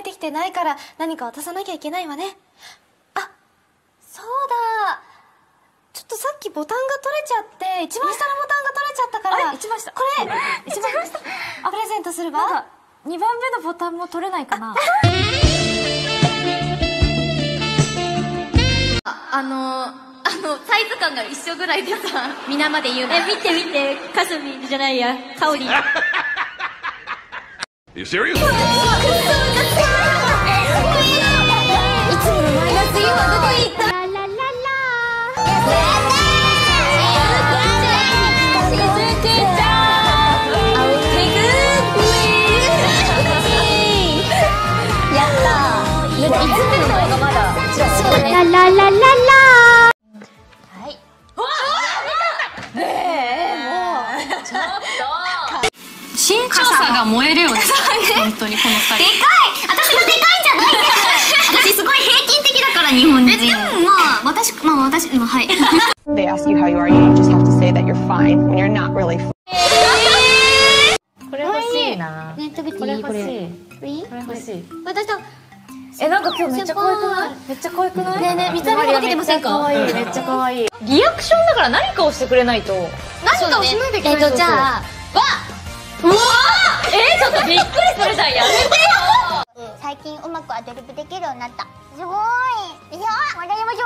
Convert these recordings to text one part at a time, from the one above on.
てきてないから何か渡さなきゃいけないわね。あ、そうだ。ちょっとさっきボタンが取れちゃって、一番下のボタンが取れちゃったから。 一番下。 これ、一番下。プレゼントするわ。 なんか、2番目のボタンも取れないかな。 サイズ感が一緒ぐらいでさ、皆まで言うの。 見て見て、かすみじゃないや、かおり。 You serious? いつものマイナスイオンはどこに行った？ 身長差が燃えるよね。本当にこの2人。でかい！私もでかいんじゃないです。私すごい平均的だから日本人。でも私はい。 They ask you how you are, you just have to say that you're fine when you're not really fine. これ欲しいな。 ね、食べていい？ これ欲しい。 いい？ これ欲しい。 私と、 なんか今日めっちゃ可愛くない？めっちゃ可愛くない？ ねえねえ、見た目もかけてませんか？ 可愛い、めっちゃ可愛い。リアクションだから何かをしてくれないと。 何かをしないといけない。じゃあ、 うわー！ちょっとびっくりするじゃん、やめてよ。 最近うまくアドリブできるようになった。すごい。いや、私もそうなりない。怖い。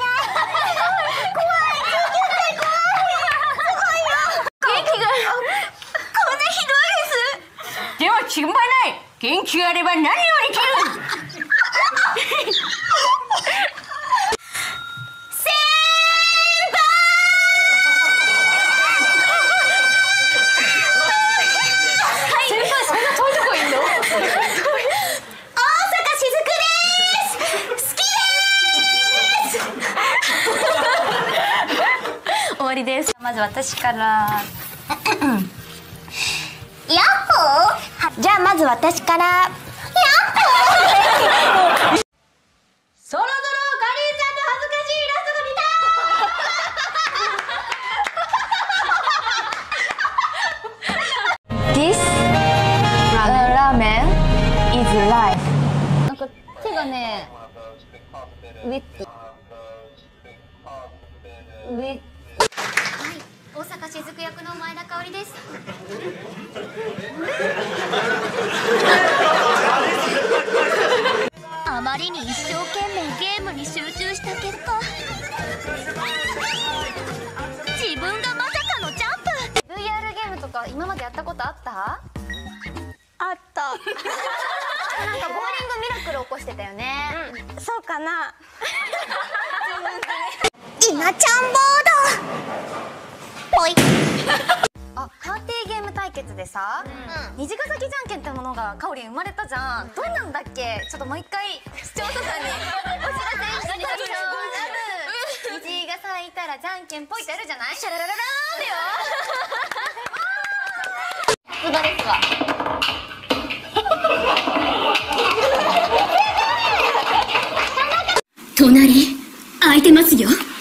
元気が。こんなひどいです。 では心配ない。元気があれば何をできる。まず私から。 やっほー。じゃあまず私から。やっほー。 そろそろかりんちゃんの恥ずかしいイラストが見た。This ramen is life。 なんか手がね、ウェッティ。 大阪しずく役の前田香織です。あまりに一生懸命ゲームに集中した結果、自分がまさかのジャンプ。 VR ゲームとか今までやったことあった？ あった。 なんかボーリングミラクル起こしてたよね。 そうかな。稲ちゃんボード。ぽい。 あ、カーテーゲーム対決でさ、虹ヶ崎じゃんけんってものがかおりん生まれたじゃん。どんなんだっけ？ちょっともう一回視聴者さんにお知らせしてみましょう。虹が咲いたらじゃんけんぽいってあるじゃない？シャララララーだよ。さすがですわ。 隣空いてますよ。